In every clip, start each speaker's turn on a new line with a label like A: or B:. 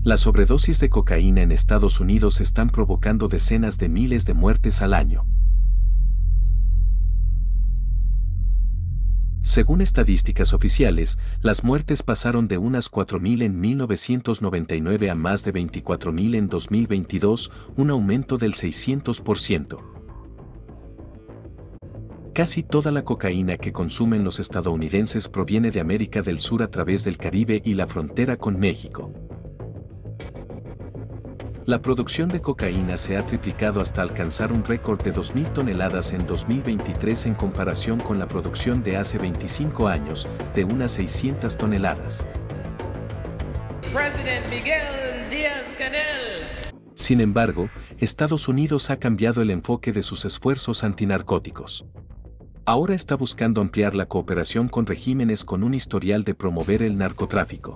A: La sobredosis de cocaína en Estados Unidos están provocando decenas de miles de muertes al año. Según estadísticas oficiales, las muertes pasaron de unas 4.000 en 1999 a más de 24.000 en 2022, un aumento del 600%. Casi toda la cocaína que consumen los estadounidenses proviene de América del Sur a través del Caribe y la frontera con México. La producción de cocaína se ha triplicado hasta alcanzar un récord de 2.000 toneladas en 2023 en comparación con la producción de hace 25 años, de unas 600 toneladas. Sin embargo, Estados Unidos ha cambiado el enfoque de sus esfuerzos antinarcóticos. Ahora está buscando ampliar la cooperación con regímenes con un historial de promover el narcotráfico.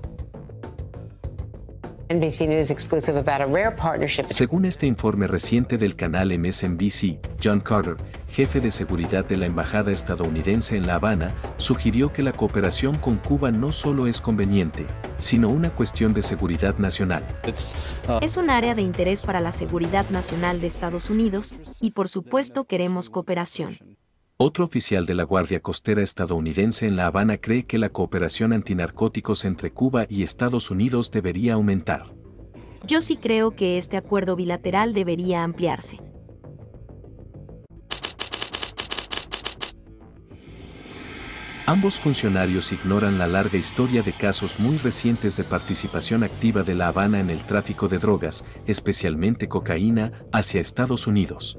B: NBC News exclusive about a rare partnership.
A: Según este informe reciente del canal MSNBC, John Carter, jefe de seguridad de la embajada estadounidense en La Habana, sugirió que la cooperación con Cuba no solo es conveniente, sino una cuestión de seguridad nacional.
C: Es un área de interés para la seguridad nacional de Estados Unidos, y por supuesto queremos cooperación.
A: Otro oficial de la Guardia Costera estadounidense en La Habana cree que la cooperación antinarcóticos entre Cuba y Estados Unidos debería aumentar.
C: Yo sí creo que este acuerdo bilateral debería ampliarse.
A: Ambos funcionarios ignoran la larga historia de casos muy recientes de participación activa de La Habana en el tráfico de drogas, especialmente cocaína, hacia Estados Unidos.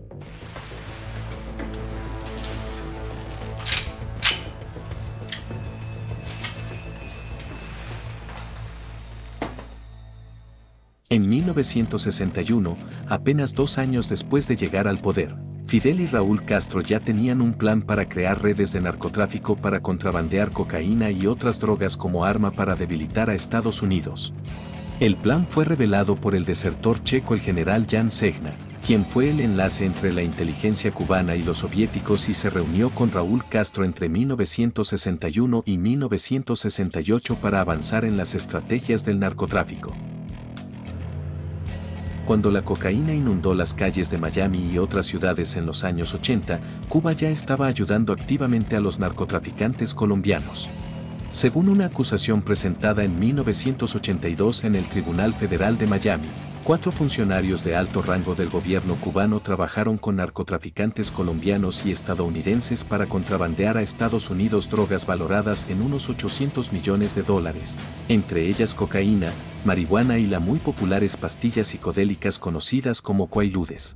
A: En 1961, apenas 2 años después de llegar al poder, Fidel y Raúl Castro ya tenían un plan para crear redes de narcotráfico para contrabandear cocaína y otras drogas como arma para debilitar a Estados Unidos. El plan fue revelado por el desertor checo el general Jan Žehna, quien fue el enlace entre la inteligencia cubana y los soviéticos y se reunió con Raúl Castro entre 1961 y 1968 para avanzar en las estrategias del narcotráfico. Cuando la cocaína inundó las calles de Miami y otras ciudades en los años 80, Cuba ya estaba ayudando activamente a los narcotraficantes colombianos. Según una acusación presentada en 1982 en el Tribunal Federal de Miami, 4 funcionarios de alto rango del gobierno cubano trabajaron con narcotraficantes colombianos y estadounidenses para contrabandear a Estados Unidos drogas valoradas en unos $800 millones, entre ellas cocaína, marihuana y las muy populares pastillas psicodélicas conocidas como quaaludes.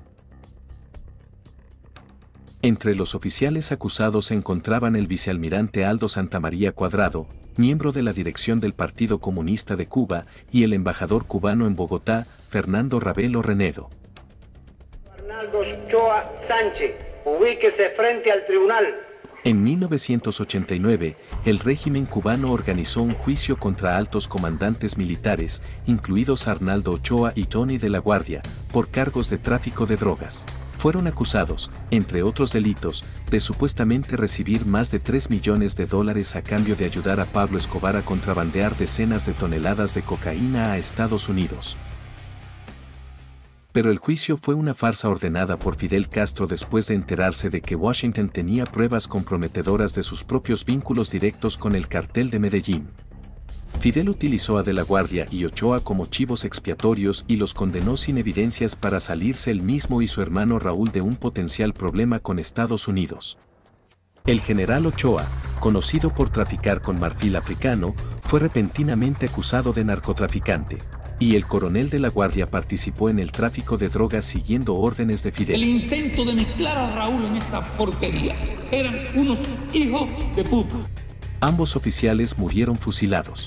A: Entre los oficiales acusados se encontraban el vicealmirante Aldo Santamaría Cuadrado, miembro de la dirección del Partido Comunista de Cuba, y el embajador cubano en Bogotá, Fernando Ravelo Renedo.
D: Arnaldo Ochoa Sánchez, ubíquese frente al tribunal.
A: En 1989, el régimen cubano organizó un juicio contra altos comandantes militares, incluidos Arnaldo Ochoa y Tony de la Guardia, por cargos de tráfico de drogas. Fueron acusados, entre otros delitos, de supuestamente recibir más de $3 millones a cambio de ayudar a Pablo Escobar a contrabandear decenas de toneladas de cocaína a Estados Unidos. Pero el juicio fue una farsa ordenada por Fidel Castro después de enterarse de que Washington tenía pruebas comprometedoras de sus propios vínculos directos con el cartel de Medellín. Fidel utilizó a De la Guardia y Ochoa como chivos expiatorios y los condenó sin evidencias para salirse él mismo y su hermano Raúl de un potencial problema con Estados Unidos. El general Ochoa, conocido por traficar con marfil africano, fue repentinamente acusado de narcotraficante, y el coronel de la Guardia participó en el tráfico de drogas siguiendo órdenes de Fidel.
E: El intento de mezclar a Raúl en esta porquería. Eran unos hijos de puta.
A: Ambos oficiales murieron fusilados.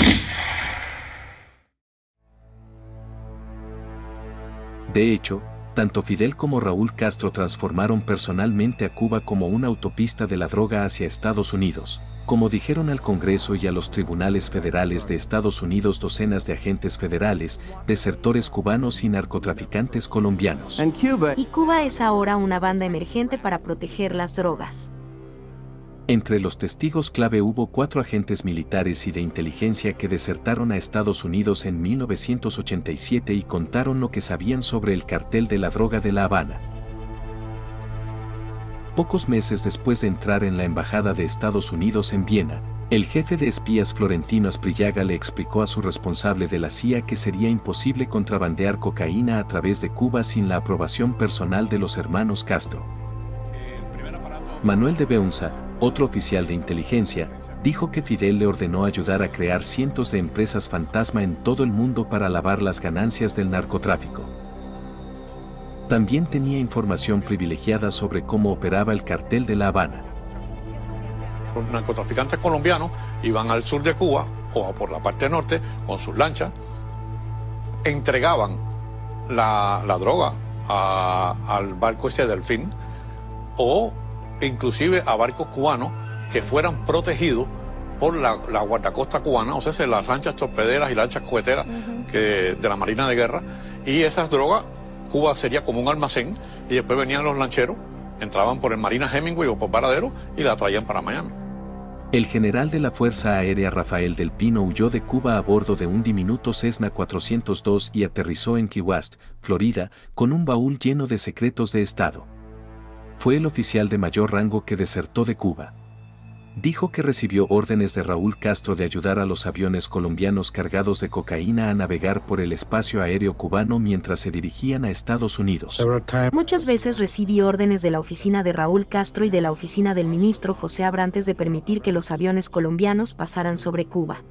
A: De hecho, tanto Fidel como Raúl Castro transformaron personalmente a Cuba como una autopista de la droga hacia Estados Unidos, como dijeron al Congreso y a los tribunales federales de Estados Unidos docenas de agentes federales, desertores cubanos y narcotraficantes colombianos.
C: Y Cuba es ahora una banda emergente para proteger las drogas.
A: Entre los testigos clave hubo 4 agentes militares y de inteligencia que desertaron a Estados Unidos en 1987 y contaron lo que sabían sobre el cartel de la droga de La Habana. Pocos meses después de entrar en la Embajada de Estados Unidos en Viena, el jefe de espías Florentino Asprillaga le explicó a su responsable de la CIA que sería imposible contrabandear cocaína a través de Cuba sin la aprobación personal de los hermanos Castro. Manuel de Beunza, otro oficial de inteligencia, dijo que Fidel le ordenó ayudar a crear cientos de empresas fantasma en todo el mundo para lavar las ganancias del narcotráfico. También tenía información privilegiada sobre cómo operaba el cartel de La Habana.
F: Los narcotraficantes colombianos iban al sur de Cuba o por la parte norte con sus lanchas, entregaban la droga al barco ese Delfín o inclusive a barcos cubanos que fueran protegidos por la guardacosta cubana, o sea, las lanchas torpederas y lanchas coheteras de la Marina de Guerra, y esas drogas, Cuba sería como un almacén, y después venían los lancheros, entraban por el Marina Hemingway o por Varadero y la traían para Miami.
A: El general de la Fuerza Aérea Rafael del Pino huyó de Cuba a bordo de un diminuto Cessna 402 y aterrizó en Key West, Florida, con un baúl lleno de secretos de Estado. Fue el oficial de mayor rango que desertó de Cuba. Dijo que recibió órdenes de Raúl Castro de ayudar a los aviones colombianos cargados de cocaína a navegar por el espacio aéreo cubano mientras se dirigían a Estados Unidos.
C: Muchas veces recibí órdenes de la oficina de Raúl Castro y de la oficina del ministro José Abrantes de permitir que los aviones colombianos pasaran sobre Cuba.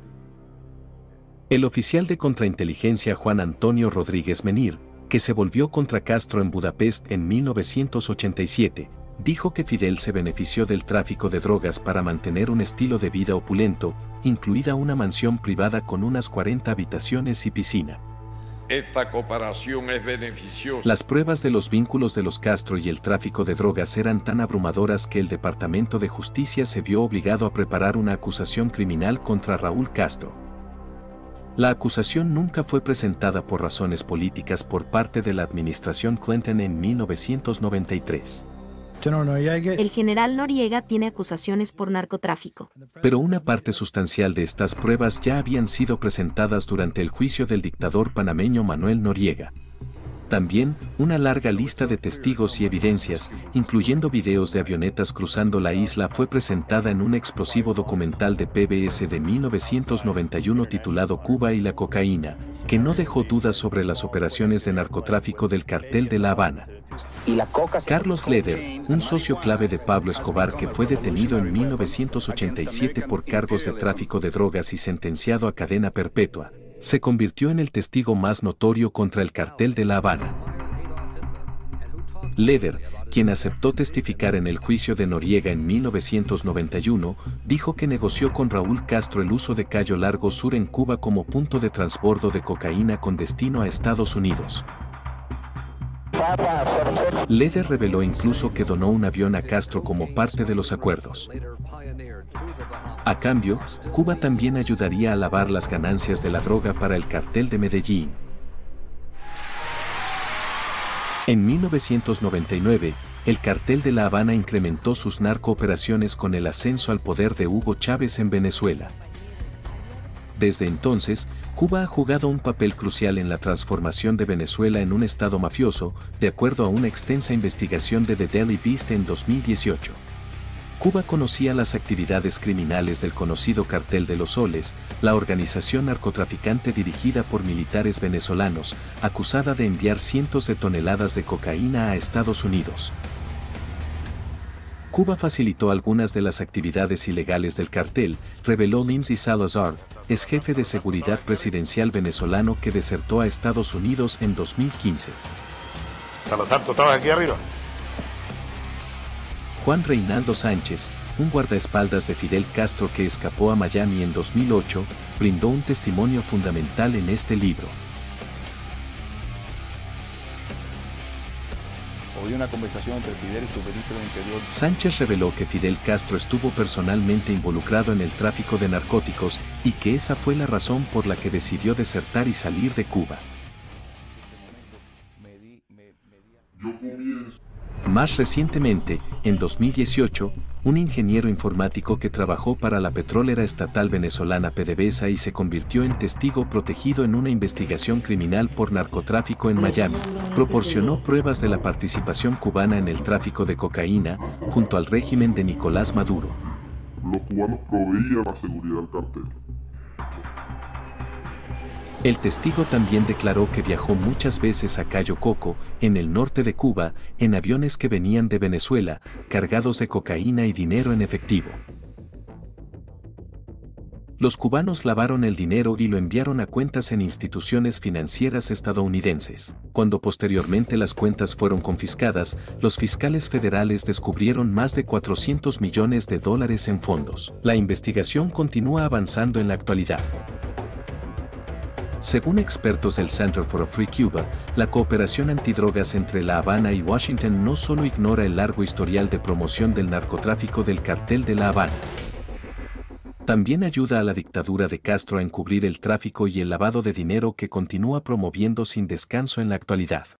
A: El oficial de contrainteligencia Juan Antonio Rodríguez Menir, que se volvió contra Castro en Budapest en 1987, dijo que Fidel se benefició del tráfico de drogas para mantener un estilo de vida opulento, incluida una mansión privada con unas 40 habitaciones y piscina.
G: Esta cooperación es beneficiosa.
A: Las pruebas de los vínculos de los Castro y el tráfico de drogas eran tan abrumadoras que el Departamento de Justicia se vio obligado a preparar una acusación criminal contra Raúl Castro. La acusación nunca fue presentada por razones políticas por parte de la administración Clinton en 1993.
C: El general Noriega tiene acusaciones por narcotráfico.
A: Pero una parte sustancial de estas pruebas ya habían sido presentadas durante el juicio del dictador panameño Manuel Noriega. También, una larga lista de testigos y evidencias, incluyendo videos de avionetas cruzando la isla, fue presentada en un explosivo documental de PBS de 1991 titulado Cuba y la cocaína, que no dejó dudas sobre las operaciones de narcotráfico del cartel de La Habana. Carlos Leder, un socio clave de Pablo Escobar que fue detenido en 1987 por cargos de tráfico de drogas y sentenciado a cadena perpetua, se convirtió en el testigo más notorio contra el cartel de La Habana. Leder, quien aceptó testificar en el juicio de Noriega en 1991, dijo que negoció con Raúl Castro el uso de Cayo Largo Sur en Cuba como punto de transbordo de cocaína con destino a Estados Unidos. Leder reveló incluso que donó un avión a Castro como parte de los acuerdos. A cambio, Cuba también ayudaría a lavar las ganancias de la droga para el cartel de Medellín. En 1999, el cartel de La Habana incrementó sus narcooperaciones con el ascenso al poder de Hugo Chávez en Venezuela. Desde entonces, Cuba ha jugado un papel crucial en la transformación de Venezuela en un estado mafioso, de acuerdo a una extensa investigación de The Daily Beast en 2018. Cuba conocía las actividades criminales del conocido Cartel de los Soles, la organización narcotraficante dirigida por militares venezolanos, acusada de enviar cientos de toneladas de cocaína a Estados Unidos. Cuba facilitó algunas de las actividades ilegales del cartel, reveló Lindsay Salazar, ex jefe de seguridad presidencial venezolano que desertó a Estados Unidos en 2015.
F: Salazar, ¿tú estabas aquí arriba?
A: Juan Reinaldo Sánchez, un guardaespaldas de Fidel Castro que escapó a Miami en 2008, brindó un testimonio fundamental en este libro.
H: Oí una conversación entre Fidel y su ministro del Interior.
A: Sánchez reveló que Fidel Castro estuvo personalmente involucrado en el tráfico de narcóticos y que esa fue la razón por la que decidió desertar y salir de Cuba. Más recientemente, en 2018, un ingeniero informático que trabajó para la petrolera estatal venezolana PDVSA y se convirtió en testigo protegido en una investigación criminal por narcotráfico en Miami, proporcionó pruebas de la participación cubana en el tráfico de cocaína junto al régimen de Nicolás Maduro.
I: Los cubanos proveían la seguridad del cartel.
A: El testigo también declaró que viajó muchas veces a Cayo Coco, en el norte de Cuba, en aviones que venían de Venezuela, cargados de cocaína y dinero en efectivo. Los cubanos lavaron el dinero y lo enviaron a cuentas en instituciones financieras estadounidenses. Cuando posteriormente las cuentas fueron confiscadas, los fiscales federales descubrieron más de $400 millones en fondos. La investigación continúa avanzando en la actualidad. Según expertos del Center for a Free Cuba, la cooperación antidrogas entre La Habana y Washington no solo ignora el largo historial de promoción del narcotráfico del cartel de La Habana, también ayuda a la dictadura de Castro a encubrir el tráfico y el lavado de dinero que continúa promoviendo sin descanso en la actualidad.